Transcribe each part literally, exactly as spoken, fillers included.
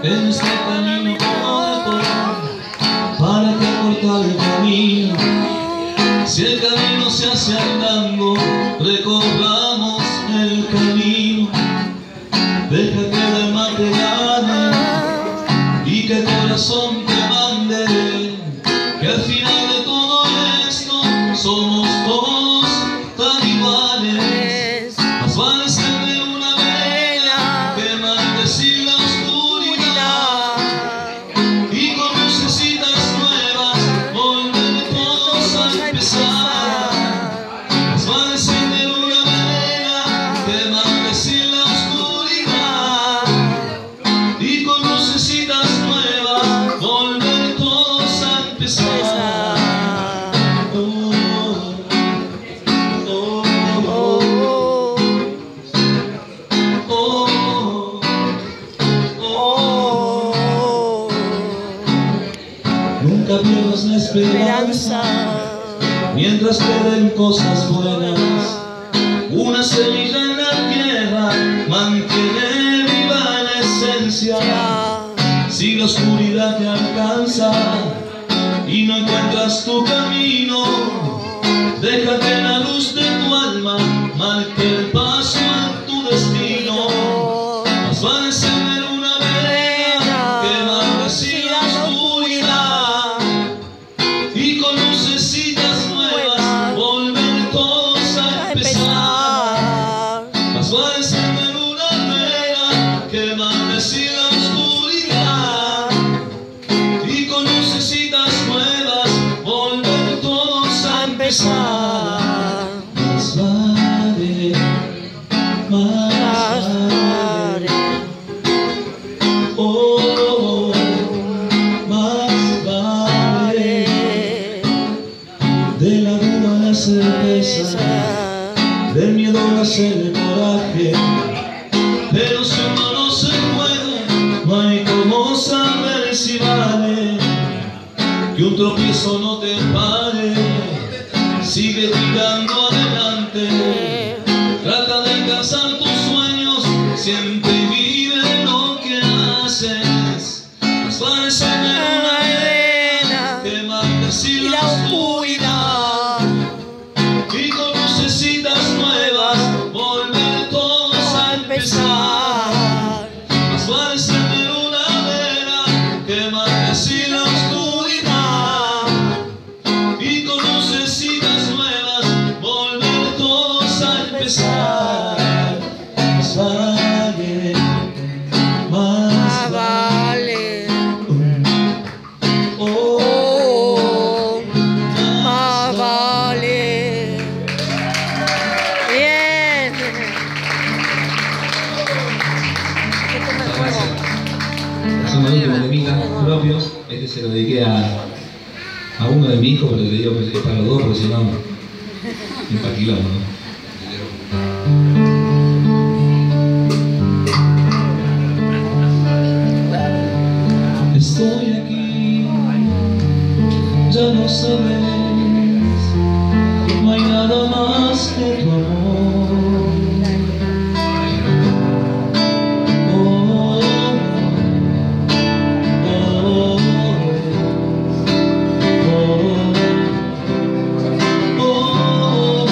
en este camino corto, para que acortar el camino. Si el camino se hace andando, recorramos el camino. Deja que el alma te gane y que el corazón te mande, que al final de todo esto somos todos tan iguales. Más vale ser de una vela que maldecir la oscuridad, y con lucecitas nuevas volver todos a empezar. Más vale ser de una vela que maldecir la oscuridad, y con lucecitas nuevas volver todos a empezar. Nunca pierdas la esperanza mientras queden cosas buenas. Una semilla en la tierra mantiene viva la esencia. Si la oscuridad te alcanza y no encuentras tu camino, deja que la luz de tu alma marque el paso a tu destino. Más vale ser una vela que maldecir la oscuridad, y con lucecitas nuevas volver todos a empezar. Más vale ser una vela que maldecir la oscuridad, y con lucecitas nuevas volver todos a empezar. Más vale, más vale, oh, más vale, de la duda la certeza, del miedo nace el coraje. Pero si uno no se puede, no hay como saber si vale. Que un tropiezo no te pare, sigue tirando adelante. Trata de alcanzar tus sueños, siempre vive lo que haces. Más vale ser una vela que maldecir la oscuridad, y con lucecitas nuevas volver todos a empezar. Más vale ser una vela que maldecir la oscuridad, y con lucecitas nuevas volver todos a empezar. Más vale, más vale, oh, más vale. Bien. Es un último de mí propio. Este se lo dediqué a, a uno de mis hijos, pero te digo que es para los dos, porque si no, empaquilamos, ¿no? Estoy aquí, ya no sabes, no hay nada más que tu amor. Oh, oh, oh,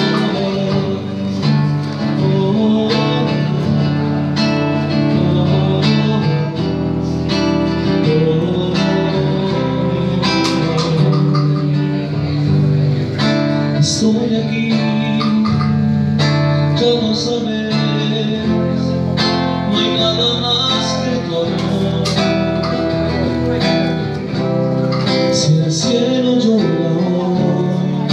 oh, estoy aquí, ya no sabes, no hay nada más que tu amor. Si el cielo llora hoy,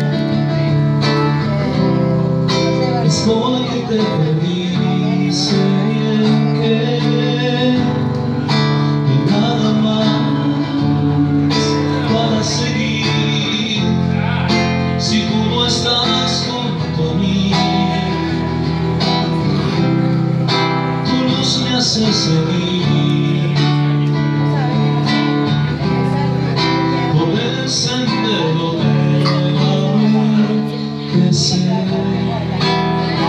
es porque te perdí, sé bien que no hay nada más para seguir. Si tú no estás junto a mí, tu luz me hace seguir por el sendero del amor que sé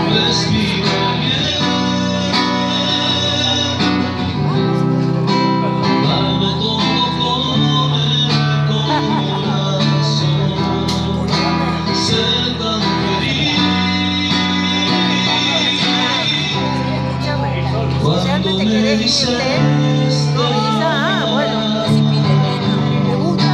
respira bien. dices te Ah, bueno, me gusta.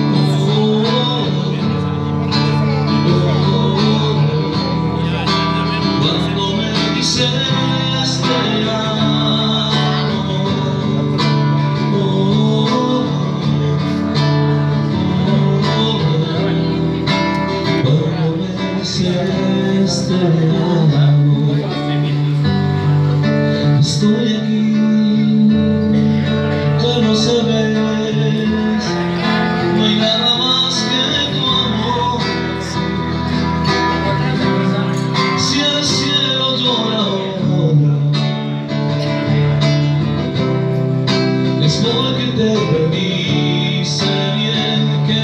Cuando me dices te amo, cuando me dices te amo, estoy aquí, ya no sabes, no hay nada más que tu amor. Si el cielo llora ahora, es porque te perdice bien que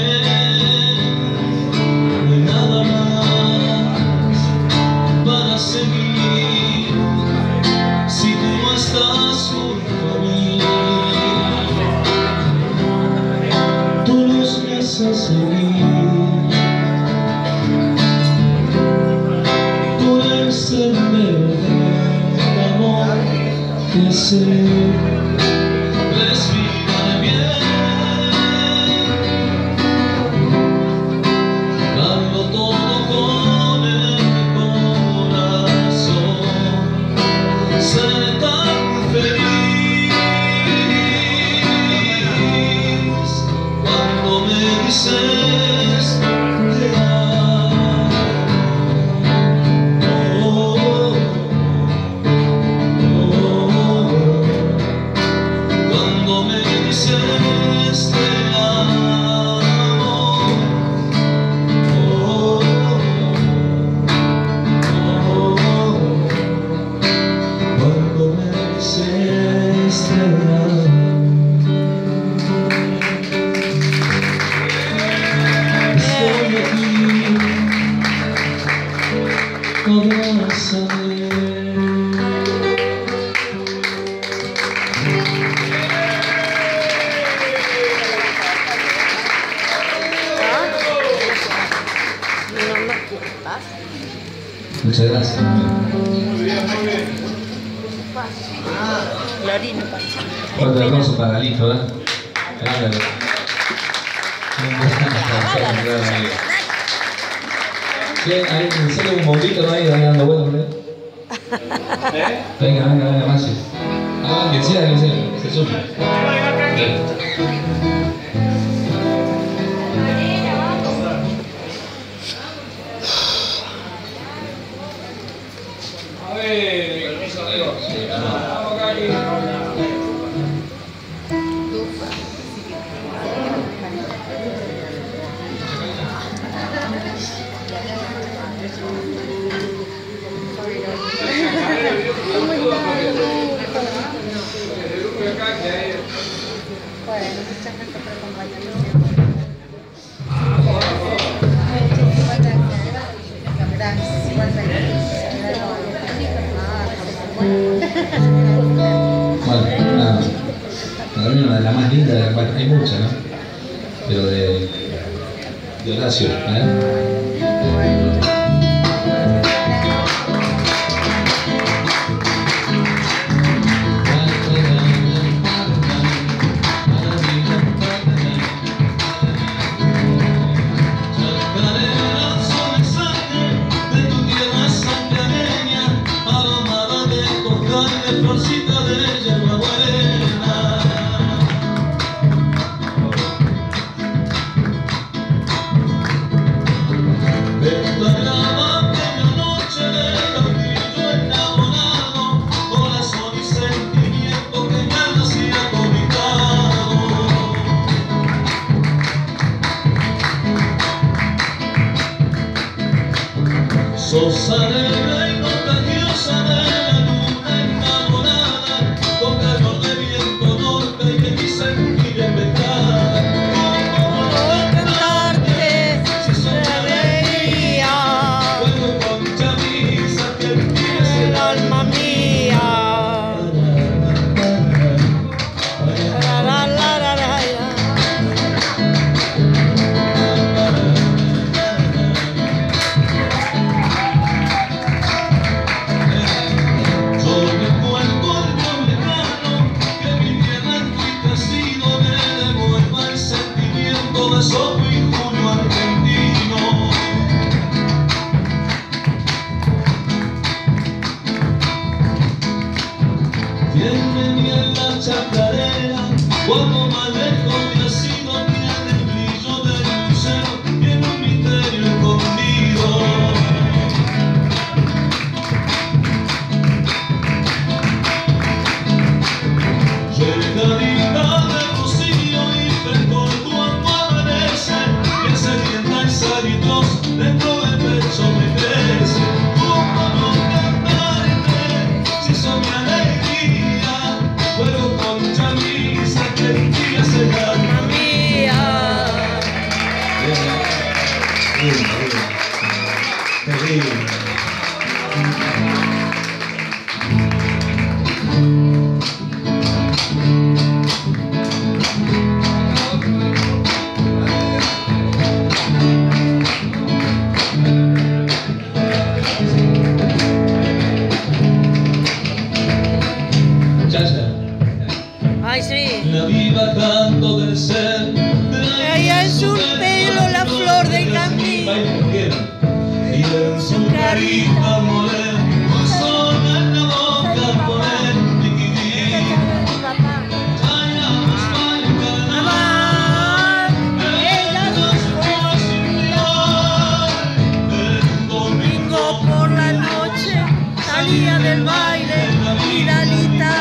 no hay nada más para seguir. Si tú no estás junto a mí, tú nos haces seguir. Tú eres el verdadero amor que sé. Respira bien, dalo todo con el corazón. Sé tan feliz cuando me dices te amo. Oh, oh, oh. Cuando me dices te amo. Oh, oh, oh. Cuando me dices te amo, estoy aquí, abrázame. Muchas gracias. Lorino pasa. Fuerte aplauso para Lito, ¿verdad? Grande. Bien, ahí, sale un bombito, ¿no? Ahí dando vueltas, ¿verdad? Venga, venga, venga, más. Ah, que sea, que sea, se sube. Bien. A ver, permiso, amigo. Sí, vamos acá aquí. Bueno, muchas gracias por acompañarnos. Gracias, igualmente. Bueno, nada. Para mí una de las más lindas, bueno, hay muchas, ¿no? Pero de, de Horacio, ¿eh? Florcita de hierba buena, esta grama aquella noche de gauchillo enamorado, corazón y sentimiento que me hacía cobijado. Sos alegre y contagiosa de la luna enamorada. Bienvenida en la chacarera, cuando más lejos me ha sido, tiene el brillo del lucero, tiene un misterio escondido. Llegadita de rocío y fresco cuando amanece, que sedienta y salitrosa dentro del pecho me crece. ¿Cómo no cantarte si son mi alegría? Juego con chamisa que el día se llama mía. Bien, bien, bien. Qué lindo. Ay, sí. La viva canto del ser, Traía en su pelo la flor del camino, y en su carita morena, un sol en la boca poner, chiquitín. Bailamos para el carnaval, ella nos fue sin mirar. El domingo por la noche salía del baile y Dalita.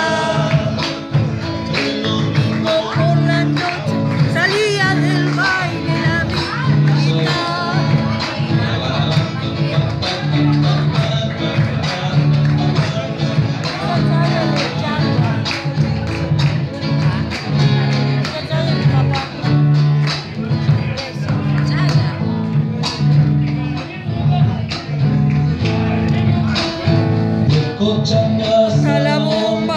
Hasta la bomba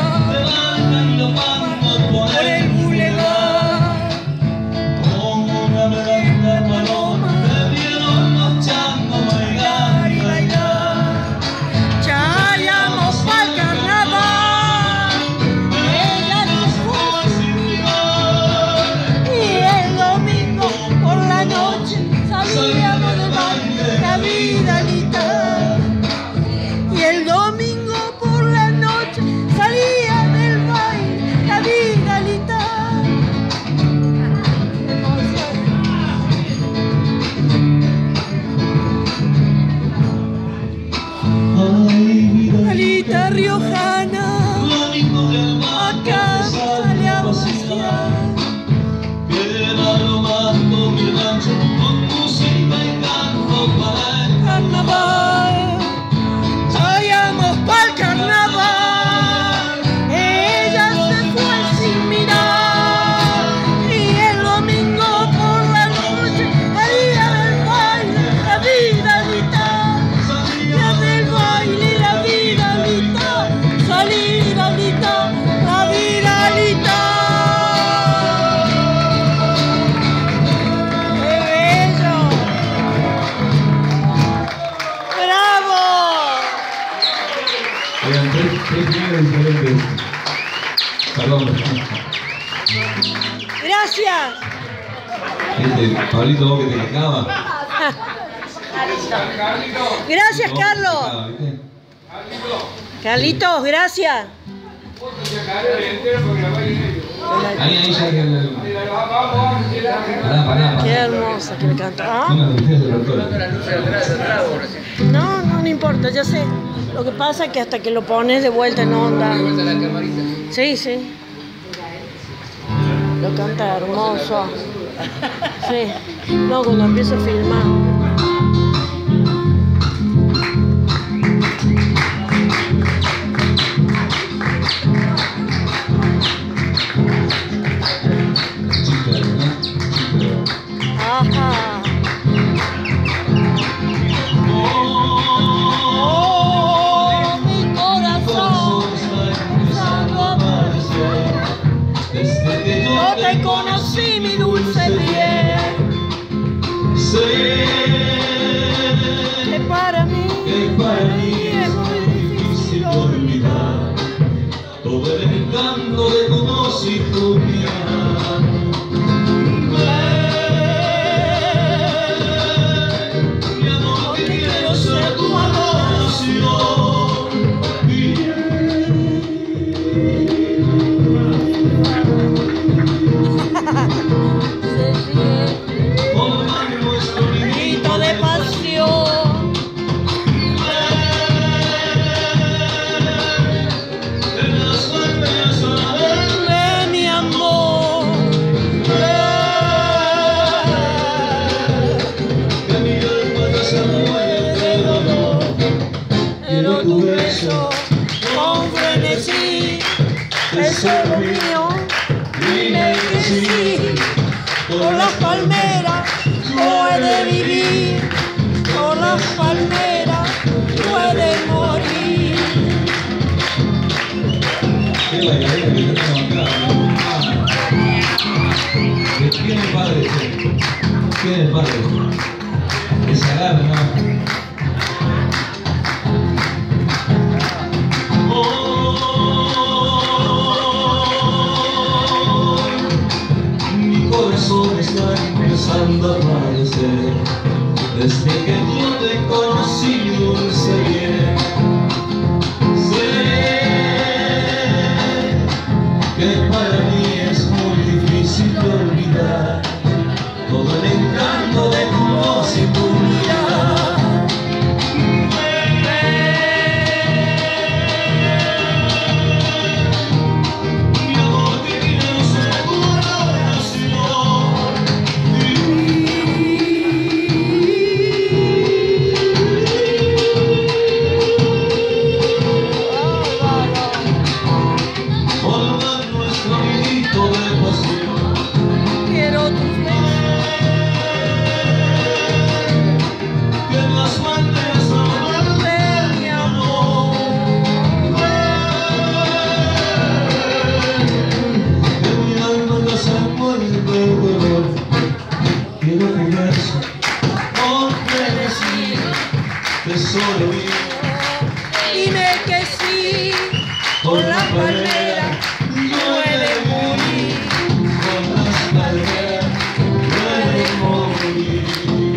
por el bulevar, como una blanda paloma, me vieron los changos bailar y bailar. Chayamos pa'l carnaval, ella nos fue sin mirar. Y el domingo por la noche salíamos del baile, la Vidalita. Y el domingo por la noche salía del baile la Vidalita. Ay, Vidalita riojana, acá sale a pasear. Queda lo más con mi rancho, con música y canto para el Carnaval, vayamos pa'l carnaval, ella se fue sin mirar. Y el domingo por la noche salía del baile la Vidalita. Salía del baile la Vidalita, salí Vidalita, la Vidalita. ¡Qué bello! ¡Bravo! Eran tres, tres géneros diferentes. Perdón. Gracias. Este, Pablito, vos que te quejabas. Gracias, Vos que te Carlos. quejabas, ¿viste? Carlitos, gracias. Ahí, ahí ya que el... Pará, pará, pará. Qué hermosa que le canta. ¿Ah? No me gustes el doctor. No, no, no importa, ya sé. Lo que pasa es que hasta que lo pones de vuelta en onda. Sí, sí. Lo canta hermoso. Sí. No, cuando empiezo a filmar. Ajá. Oh, mi corazón, no te conocí, mi dulce piel. Sé Que para mí, que para mí es muy difícil olvidar todo el encanto de tu voz y tu mirada. Mi amor, que quiero ser tu adoración. es solo mío. Dime que sí, con las palmeras puede vivir, con las palmeras puede morir. Qué bailarina que tenemos acá, ¿no? ¿Quién es el padre? ¿Quién es el padre? Que se agarre, ¿no? Está empezando a aparecer desde que yo te conocí, dulce bien. Sé que para mí es muy difícil de olvidar todo el encanto de tu voz y tu mirada. Quiero jugar con decir que solo mío. Dime que sí, con la palmera puede morir. Con las palmeras puede morir.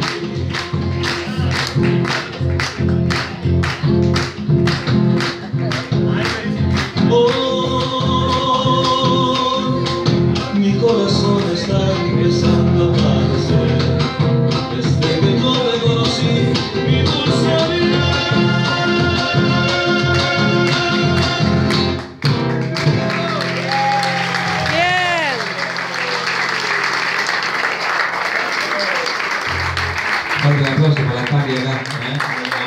Oh, mi corazón está empezando a aparecer desde que yo te conocí, mi dulce vida. Bien. Fuerte el aplauso para la Tati acá, ¿eh?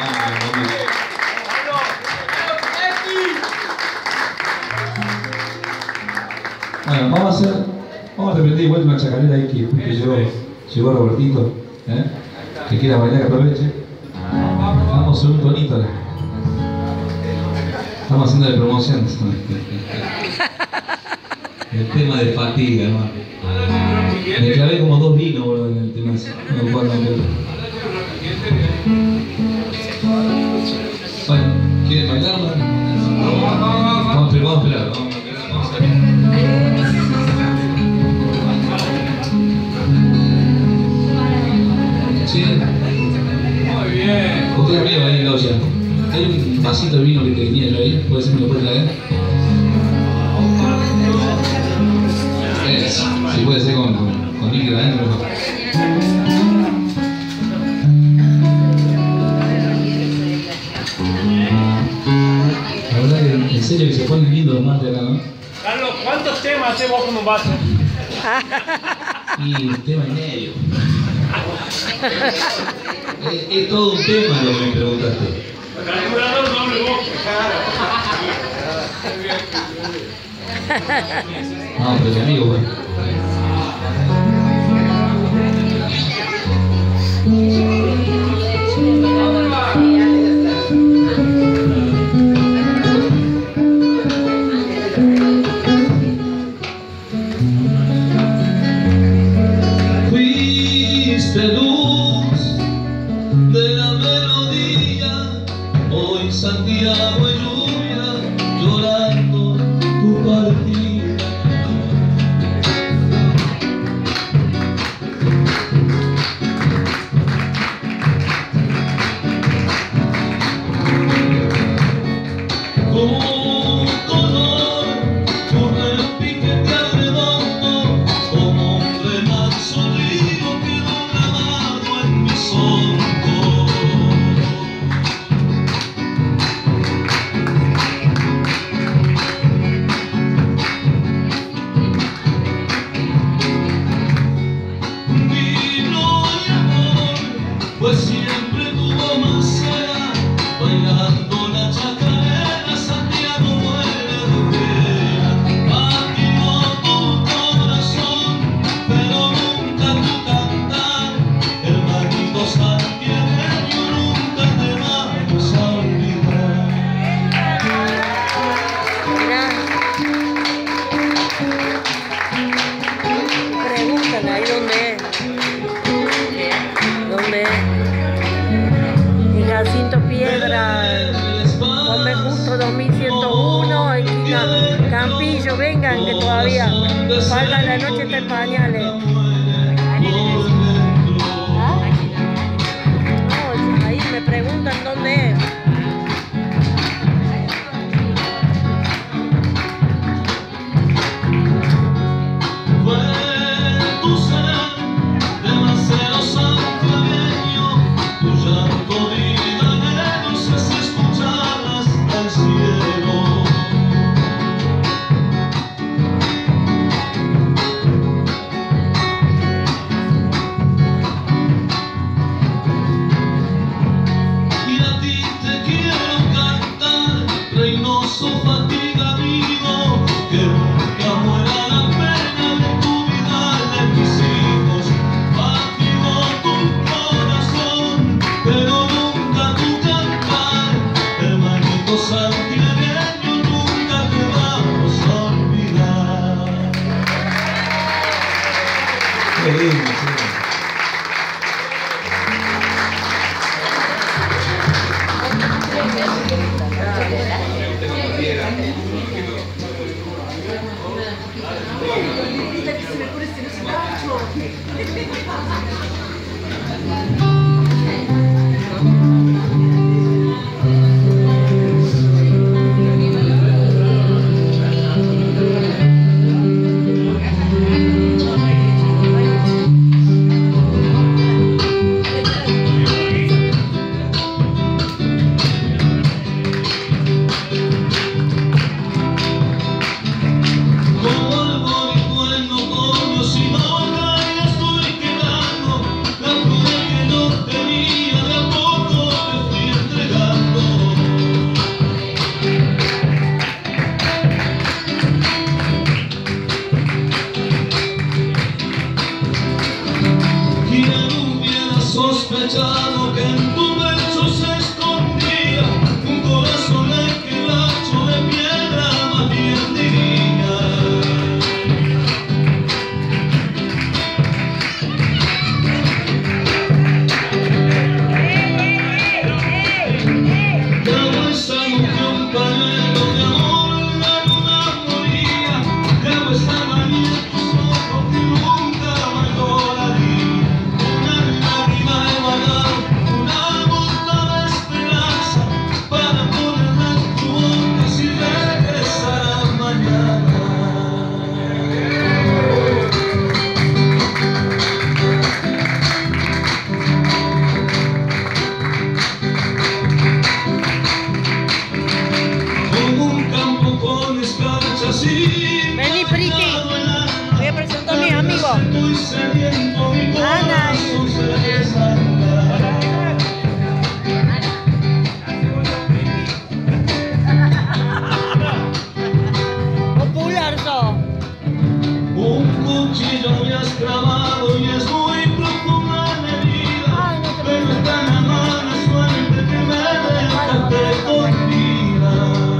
Bueno, vamos a hacer, vamos a repetir igual una chacarera ahí que, que llegó, llegó Robertito, ¿eh? Que quiera bailar, que aproveche. Vamos a hacer un tonito ahora. Estamos haciendo de promoción. El tema de fatiga, hermano. Me clavé como dos vinos, boludo, en el tema ese. No puedo hablar. Bueno, ¿quieren bailar? Vamos a esperar, vamos a esperar. Vamos a esperar, vamos a esperar. Sí. Muy bien. Usted arriba ahí, Claudia. Hay un vasito de vino que tenía yo ahí. ¿Puede ser que me lo puede traer? Es, si puede ser con, con, con líquido adentro. La verdad que en serio que se ponen lindos los mates acá, ¿no? Carlos, ¿cuántos temas haces vos con un vaso? Y un tema y medio. es, es todo un tema lo que me preguntaste. Calculador doble boca. No, pero mi amigo, bueno. Fuiste luz de la melodía, hoy Santiago y lluvia, llorando tu partida. venga, Campillo, vengan, que todavía falta, la noche está en pañales. ¿Ah? No, ahí me preguntan dónde es. Sospechado que en tu pecho se escondía un corazón en que lazo de piedra más bien diría. Como esa emoción pañuelo de amor la luna moría, como esa manía en tus ojos que nunca me lloraría. Vení, Priti, voy a presentar a mis amigos. Ana y... Popular sos. Un cuchillo me has clavado y es muy profunda la herida, pero es tan mala suerte que me dejaste con vida.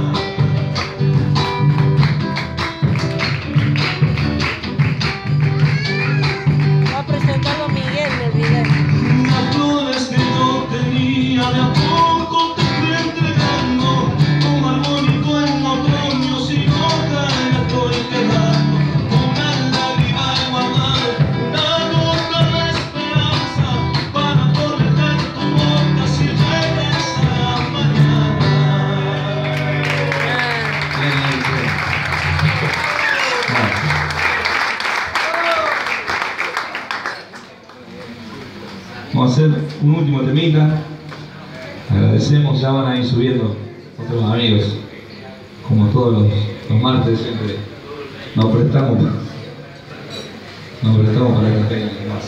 Vamos a hacer un último temita. Agradecemos, ya van a ir subiendo otros amigos. Como todos los, los martes siempre nos prestamos, nos prestamos para que tengan más.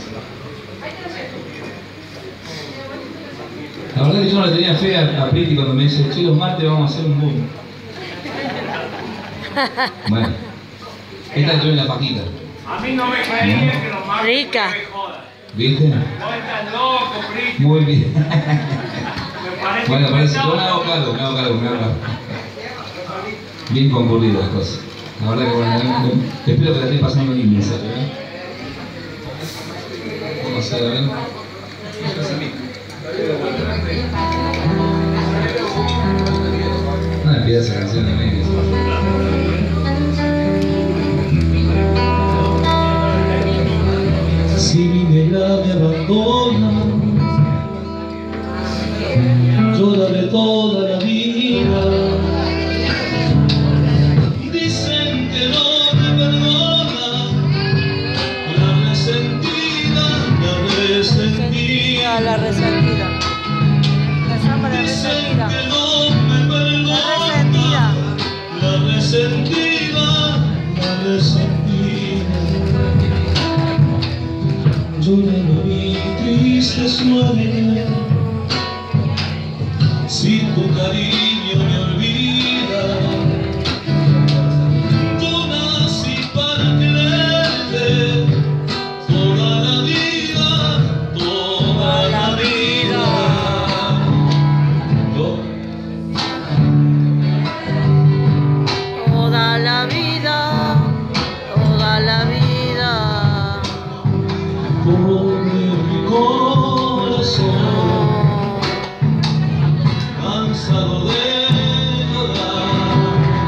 La verdad que yo no le tenía fe a, a Priti cuando me dice, che, los martes vamos a hacer un boom. Bueno, esta yo en la paquita. A mí no me cae bien que los martes Rica. me jodan. ¿Viste? No estás loco, Priti. Muy bien. Me parece Bueno, que parece, me yo me hago cargo, me hago cargo, me hago cargo. Bien concurridas las cosas. La verdad que bueno, espero que la esté pasando lindo, ¿sabes? Vamos a hacer, a ver. No me pidas esa canción de mí. vida me abandona, lloraré toda la vida. Dicen que no me perdona, la resentida, la resentida, La resentida. La samba de dicen resentida. que no me perdona, La resentida. la resentida, la resentida. Llorando mi triste sueño, si tu cariño me olvida. Yo nací para quererte toda la vida, toda la vida. Yo, Toda la vida, toda la vida. por mi corazón, cansado de llorar,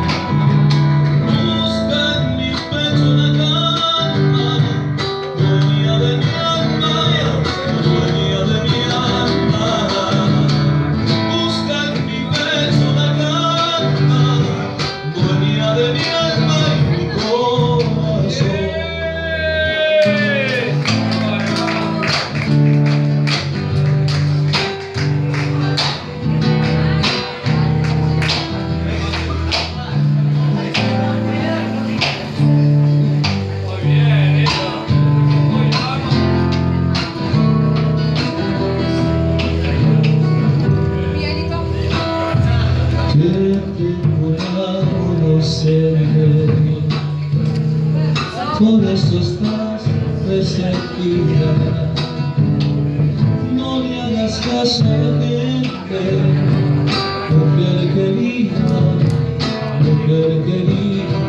busca en mi pecho una cama, dueña de mi alma, dueña de mi alma. Busca en mi pecho una cama, dueña de mi alma y mi corazón. Muy bien, eso. Muy vamos. Que tengo el alma ausente, por eso estás resentida. No le hagas caso a la gente, mujer querida, mujer querida.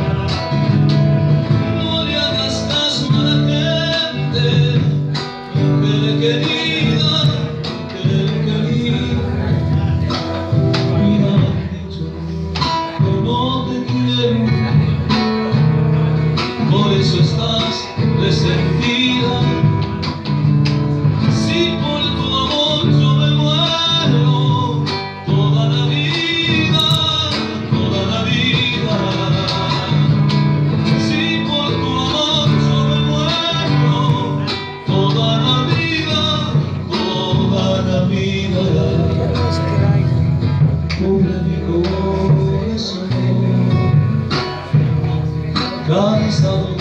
No le hagas caso a la gente, mujer querida, mujer querida. Mira, han dicho que no te quiero, por eso estás resentida. Si por tu amor yo me muero, toda la vida, toda la vida. Si por tu amor yo me muero, toda la vida, toda la vida. Cubre mi corazón, cansado